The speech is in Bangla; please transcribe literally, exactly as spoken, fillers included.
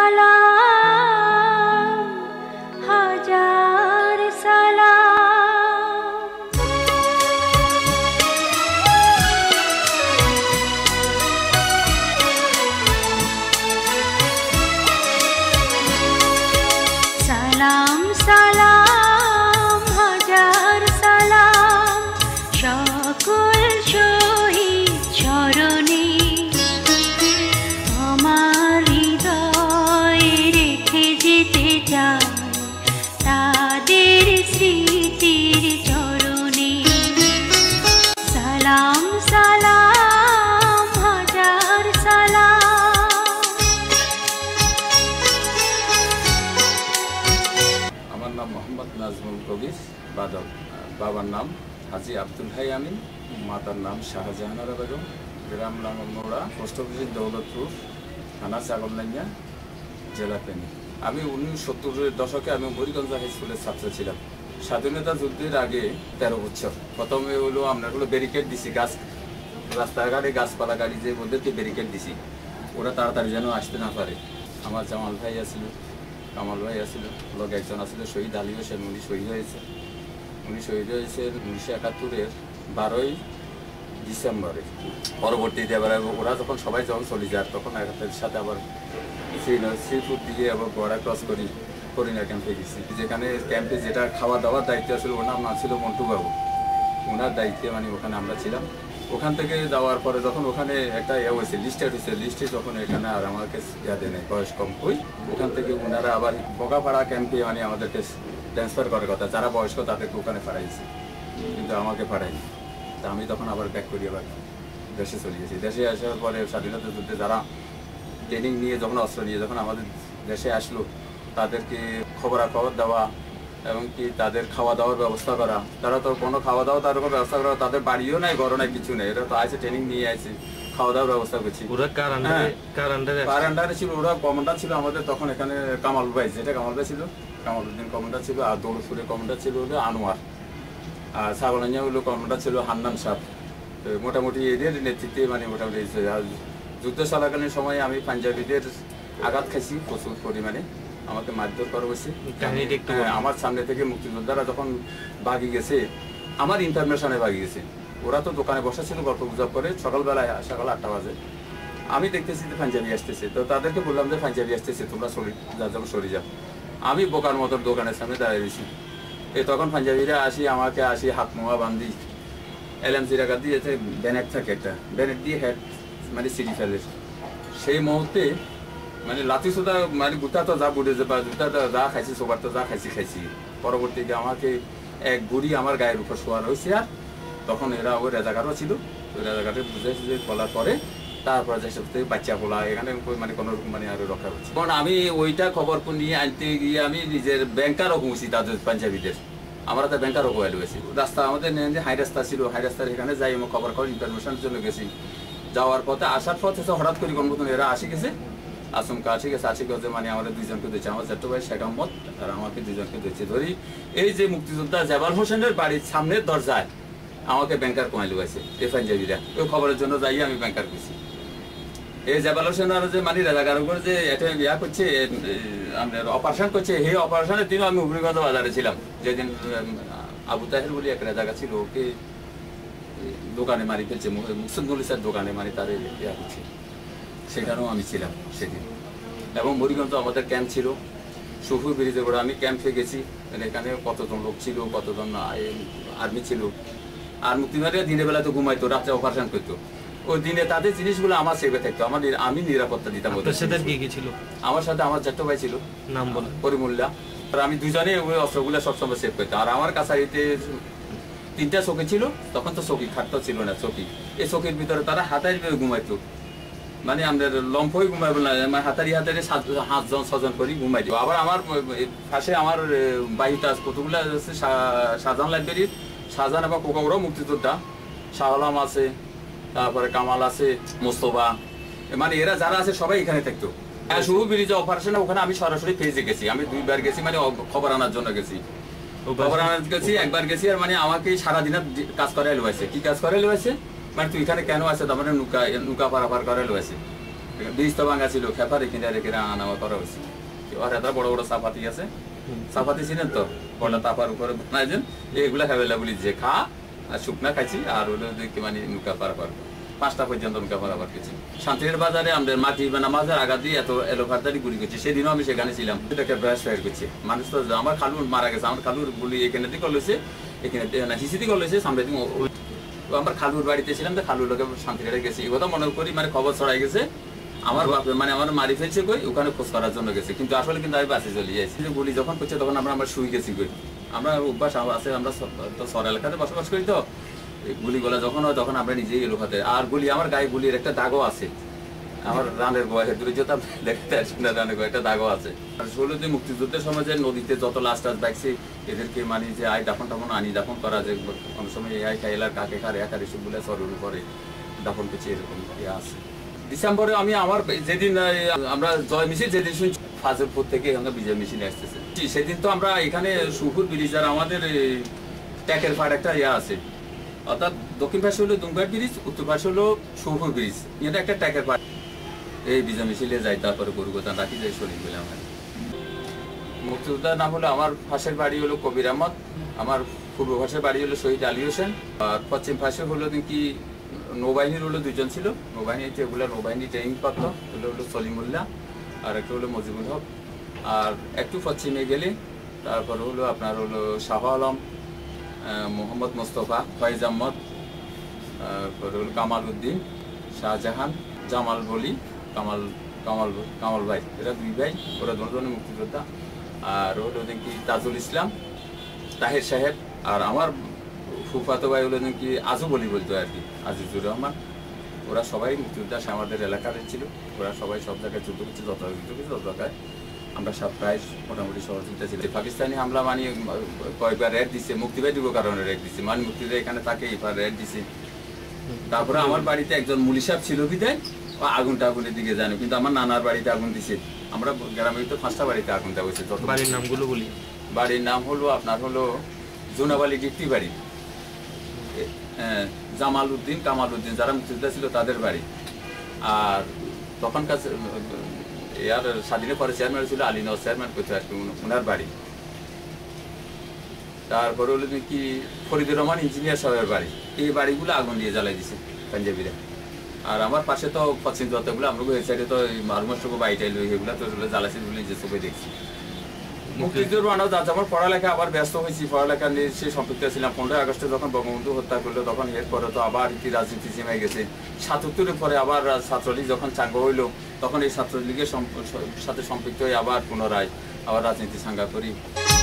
সালাম হাজার সালাম সালাম সালাম হাজার সালাম সকল শহীদ চরণে আমার হৃদয়ে রেখে যেতে চাই তাদের স্মৃতির চরণে সালাম সালাম হাজার সালাম। আমার নাম মোহাম্মদ নাজমুল কবির বাদল, বাবার নাম হাজি আব্দুল হাই আমিন, মাতার নাম শাহজাহানারা বেগম, গ্রাম লাঙ্গলমোড়া, পোস্ট অফিস দৌলতপুর, থানা চাগলনাইয়া, জেলা ফেনী। আমি উনিশশো সত্তরের দশকে আমি হরিগঞ্জ হাই স্কুলের ছাত্র ছিলাম। স্বাধীনতা যুদ্ধের আগে তেরো বছর প্রথমে হলো আমরা হলো ব্যারিকেড দিছি, গাছ রাস্তাঘাটে গাছপালা গাড়ি যে ওদেরকে ব্যারিকেড দিছি, ওরা তাড়াতাড়ি যেন আসতে না পারে। আমার জামাল ভাই আসছিল, কামাল ভাই আসছিল, লোক একজন আসছিল শহীদ আলী হোসেন, উনি শহীদ হয়েছে। উনি শহীদ হয়েছে উনিশশো একাত্তরের বারোই ডিসেম্বরে। পরবর্তীতে আবার ওরা যখন সবাই যখন চলে যায় তখন একাত্তরের সাথে আবার শ্রীপুর দিকে আবার বর্ডার ক্রস করি করিনা ক্যাম্পে গেছি, যেখানে ক্যাম্পে যেটা খাওয়া দাওয়ার দায়িত্ব আসলে ওনার নাম ছিল মন্টু বাবু, ওনার দায়িত্বে মানে ওখানে আমরা ছিলাম। ওখান থেকে যাওয়ার পরে যখন ওখানে একটা ইয়ে হয়েছে লিস্টেড হয়েছে, লিস্টে যখন এখানে আর আমাকে ইয়াদে নেই, বয়স কম হই, ওখান থেকে ওনারা আবার বগাপাড়া ক্যাম্পে মানে আমাদেরকে ট্রান্সফার করার কথা, যারা বয়স্ক তাদেরকে ওখানে পাঠাইছে, কিন্তু আমাকে পাঠায়নি। তা আমি তখন আবার ব্যাক করি আবার দেশে চলে গেছি। দেশে আসার পরে স্বাধীনতা যুদ্ধে যারা ট্রেনিং নিয়ে যখন অস্ত্র নিয়ে যখন আমাদের দেশে আসলো তাদেরকে খবরাখবর দেওয়া এবং কি তাদের খাওয়া দাওয়ার ব্যবস্থা করা। তারা তো কোনো খাওয়া দাওয়া তার কোনো ব্যবস্থা করা, তাদের বাড়িও নাই, ঘরও নাই, কিছু নেই। এরা তো আসে ট্রেনিং নিয়ে আসে, খাওয়া দাওয়ার ব্যবস্থা করছি। ওরা কার আন্ডারে কার আন্ডারে কার আন্ডারে ছিল? ওরা কমান্ডার ছিল আমাদের তখন এখানে কামাল ভাই, যেটা কামাল ভাই ছিল, কামাল উদ্দিন কমান্ডার ছিল। আর দৌলতপুরের কমান্ডার ছিল হলো আনোয়ার, আর ছাগলানিয়া হলো কমান্ডার ছিল হান্নান সাহ। মোটামুটি এদের নেতৃত্বে মানে মোটামুটি যুদ্ধ চলাকালীন সময়ে আমি পাঞ্জাবিদের আঘাত খাইছি প্রচুর পরিমাণে, আমাকে মারধর করা হয়েছে। আমার সামনে থেকে মুক্তিযোদ্ধারা যখন ভাগি গেছে, আমার ইনফরমেশনে ভাগি গেছে। ওরা তো দোকানে বসা ছিল গল্প গুজব করে, সকালবেলায় সকাল আটটা বাজে আমি দেখতেছি যে পাঞ্জাবি আসতেছে। তো তাদেরকে বললাম যে পাঞ্জাবি আসতেছে, তোমরা সরি যা যাবো সরে যাও। আমি বোকার মতো দোকানের সামনে দাঁড়িয়ে দিয়েছি। এই তখন পাঞ্জাবিরা আসি আমাকে আসি হাত মোয়া বান্ধি এলএমসি রাখা দিয়ে ব্যানেট থাকে একটা, ব্যানেট দিয়ে হেড মানে সিঁড়ি ফেলে। সেই মুহূর্তে মানে লাঠি সোদা মানে গুটা তো যা বুড়ে যাবা, জুতা তো যা খাইছি, সবার তো যা খাইছি খাইছি। পরবর্তীতে আমাকে এক বুড়ি আমার গায়ের উপর শোয়ানো হয়েছে। আর তখন এরা ওই রেজাকারও ছিল, ওই রেজাকারে বুঝেছে যে বলার পরে তারপরে যে সব বাচ্চা পোলা এখানে মানে কোনো রকম মানে আরো রক্ষা করছে। কারণ আমি ওইটা খবর নিয়ে আনতে গিয়ে আমি নিজের ব্যাংকারও ঘুমছি তাদের পাঞ্জাবিদের, আমরা তো ব্যাংকারও গোয়াল হয়েছি। রাস্তা আমাদের যে হাই রাস্তা ছিল, হাই রাস্তার এখানে যাই আমি খবর খবর ইনফরমেশনের জন্য গেছি। যাওয়ার পথে আসার পথে হঠাৎ করে কোনো মতন এরা আসি গেছে, আচমকা আসি গেছে। আসি গেছে মানে আমাদের দুইজনকে দিয়েছে, আমার ছোট্ট ভাই শেখ আহমদ আর আমাকে দুইজনকে দিয়েছে। ধরি এই যে মুক্তিযোদ্ধা জেবাল হোসেনের বাড়ির সামনের দরজায় আমাকে ব্যাংকার কমাই লুয়েছে এই পাঞ্জাবিরা। ওই খবরের জন্য যাই আমি ব্যাংকার করছি। এই জেবাল হোসেন আর যে মানে রাজাকার উপর যে এটা বিয়া করছে আমাদের অপারেশন করছে, সেই অপারেশনের দিনও আমি হুবড়িগঞ্জ বাজারে ছিলাম। যেদিন আবু তাহের বলি এক রাজাকা ছিল, ওকে দোকানে মারি ফেলছে, মুকসুদুল ইসলামের দোকানে মারি তার বিয়া করছে, সেখানেও আমি ছিলাম সেদিন। এবং হরিগঞ্জ আমাদের ক্যাম্প ছিল, সুফুর ব্রিজের পরে আমি ক্যাম্পে গেছি। এখানে কতজন লোক ছিল, কতজন আর্মি ছিল। আর মুক্তিবাড়িয়া দিনের বেলা তো ঘুমাইতো, রাত্রে অপারেশন করতো। ওই দিনে তাদের জিনিসগুলো আমার সেভে থাকতো, আমার আমি নিরাপত্তা দিতাম। আমার সাথে আমার ছোট্ট ভাই ছিল, নাম বল পরিমুল্লা। আর আমি দুজনে ওই অস্ত্রগুলো সবসময় সেভ করতাম। আর আমার কাছারিতে তিনটা চৌকি ছিল, তখন তো চৌকি খাটতো ছিল না চৌকি। এই চৌকির ভিতরে তারা হাতারি ঘুমাইতো, মানে আমাদের লম্ফই ঘুমাইবো না, হাতারি হাতারি সাতজন ছজন করে ঘুমাই দিব। আবার আমার পাশে আমার বাহিতা কতগুলো আছে, শাহজাহান লাইব্রেরির শাহজাহান এবং কোকাগুড়াও মুক্তিযোদ্ধা, শাহ আলম আছে, তারপরে কামাল আছে, মোস্তফা, মানে এরা যারা আছে সবাই এখানে থাকতো। শুভ ব্রিজে অপারেশনে ওখানে আমি সরাসরি ফেজে গেছি, আমি দুইবার গেছি, মানে খবর আনার জন্য গেছি। খবর আনার গেছি একবার গেছি, আর মানে আমাকে সারাদিনের কাজ করাই লুয়েছে। কি কাজ করাই লুয়েছে মানে তুই এখানে কেন আছে, তার মানে নৌকা নৌকা পারাপার করাই লুয়েছে। ব্রিজটা ভাঙা ছিল খেপার এখানে রেখে আনামা করা হয়েছে। আর এত বড় বড় চাপাতি আছে, চাপাতি ছিলেন তো বড় তাপার উপরে বানাইছেন, এগুলা খাবেলা বলি যে খা আর শুকনা খাইছি আর হলো দেখি মানে নৌকা পারাপার পাঁচটা পর্যন্ত নৌকা পারাপার গেছি। শান্তির বাজারে আমাদের মাটি বা নামাজের আগা দিয়ে এত এলোফারদারি গুলি করছে, সেদিনও আমি সেখানে ছিলাম। এটাকে ব্রাশ ফায়ার করছে মানুষ তো, আমার খালুর মারা গেছে, আমার খালুর গুলি এখানে দিয়ে করলেছে, এখানে হিসি দিয়ে করলেছে সামনে দিয়ে। আমার খালুর বাড়িতে ছিলাম তো খালুর লোকে শান্তিরে গেছি, এই কথা মনে করি মানে খবর ছড়াই গেছে আমার বাপে মানে আমার মারি ফেলছে কই ওখানে খোঁজ করার জন্য গেছে, কিন্তু আসলে কিন্তু আমি বাসে চলে যাইছি। গুলি যখন করছে তখন আমরা আমরা শুই গেছি কই, আমরা অভ্যাস আছে, আমরা তো শহর এলাকাতে বসবাস করি তো গুলিগুলা যখন হয় তখন আমরা নিজেই এলো হাতে। আর গুলি আমার গায়ে গুলির একটা দাগও আছে, আমার রানের গোয়া দূরে যেতাম দেখতে আসি না, রানের গোয়া একটা দাগও আছে। আর ষোলোতে মুক্তিযুদ্ধের সময় যে নদীতে যত লাশ টাস বাইছে এদেরকে মানে যে আই দাফন টাফন আনি দাফন করা যে অনেক সময় এই আই খাইলার কাকে খারে একার এসব বলে সরুর উপরে দাফন করছে, এরকম ইয়ে আছে। ডিসেম্বরে আমি আমার যেদিন আমরা জয় মিছিল যেদিন শুনছি ফাজলপুর থেকে এখানে বিজয় মিছিল আসতেছে, সেদিন তো আমরা এখানে সুপুর ব্রিজ আর আমাদের ট্যাকের ফার একটা ইয়ে আছে, অর্থাৎ দক্ষিণ পাশে হলো দুমঘাট ব্রিজ, উত্তর পাশে হলো সুপুর ব্রিজ, এটা একটা ট্যাকের ফার। এই বিজয় মিছিলে যাই, তারপরে গরুগোতা রাখি যাই শরীর বলে আমার মুক্তিযোদ্ধার নাম হলো, আমার পাশের বাড়ি হলো কবির আহমদ, আমার পূর্ব পাশের বাড়ি হলো শহীদ আলী হোসেন, আর পশ্চিম পাশে হলো কি নৌবাহিনীর হলো দুজন ছিল, নৌবাহিনীতে এগুলো নৌবাহিনী ট্রেনিং প্রাপ্ত, এগুলো হলো সলিমুল্লাহ আর একটা হলো মজিবুল হক। আর একটু পশ্চিমে গেলে তারপর হলো আপনার হলো শাহ আলম, মোহাম্মদ মোস্তফা, ফয়েজ আহমদ, তারপর হলো কামাল উদ্দিন, শাহজাহান, জামাল বলি, কামাল কামাল কামাল ভাই, এরা দুই ভাই, ওরা দুজনে মুক্তিযোদ্ধা। আর হলো কি তাজুল ইসলাম, তাহের সাহেব, আর আমার ফুফাতো ভাই হলো কি আজু বলি বলতো আর কি, আজিজুর রহমান। ওরা সবাই মুক্তিযোদ্ধা আমাদের এলাকার ছিল, ওরা সবাই সব জায়গায় যুদ্ধ করছে, যত যুদ্ধ করছে তত জায়গায় আমরা সব প্রায় মোটামুটি সহযোগিতা ছিল। পাকিস্তানি হামলা মানে কয়েকবার রেড দিচ্ছে, মুক্তি পাই দিব কারণে রেড দিচ্ছে, মানে মুক্তিতে এখানে থাকে এবার রেড দিচ্ছে। তারপরে আমার বাড়িতে একজন মুলি সাহেব ছিল বিদায় আগুনটা আগুনের দিকে জানো, কিন্তু আমার নানার বাড়িতে আগুন দিছে, আমরা গ্রামে তো পাঁচটা বাড়িতে আগুন দেওয়া হয়েছে। বাড়ির নামগুলো বলি, বাড়ির নাম হলো আপনার হলো জোনাবালি ডিপটি বাড়ি, জামাল উদ্দিন, কামাল উদ্দিন, যারা মুক্তিযোদ্ধা ছিল তাদের বাড়ি। আর তখনকার এর স্বাধীনের পরে চেয়ারম্যান ছিল আলী নওয়াজ চেয়ারম্যান করতে আর কি, ওনার বাড়ি। তারপরে হলো কি ফরিদুর রহমান ইঞ্জিনিয়ার সাহেবের বাড়ি, এই বাড়িগুলো আগুন দিয়ে জ্বালাই দিছে পাঞ্জাবিরা। আর আমার পাশে তো পশ্চিম যতগুলো আমরা এই সাইডে তো মারুমাস্টকো বাইটাইল এগুলো তো জ্বালাইছে বলে যে চোখে দেখছি। মুক্তিযুদ্ধ আনাও যাচ্ছে, আমার পড়ালেখা আবার ব্যস্ত হয়েছি, পড়ালেখা নিয়ে সে সম্পৃক্ত ছিলাম। পনেরোই আগস্টে যখন বঙ্গবন্ধু হত্যা করলো তখন এরপরে তো আবার কি রাজনীতি সীমে গেছে। সাতাত্তরের পরে আবার ছাত্রলীগ যখন চাঙ্গ হইলো তখন এই ছাত্রলীগের সাথে সম্পৃক্ত হয়ে আবার পুনরায় আবার রাজনীতি সাঙ্গা করি।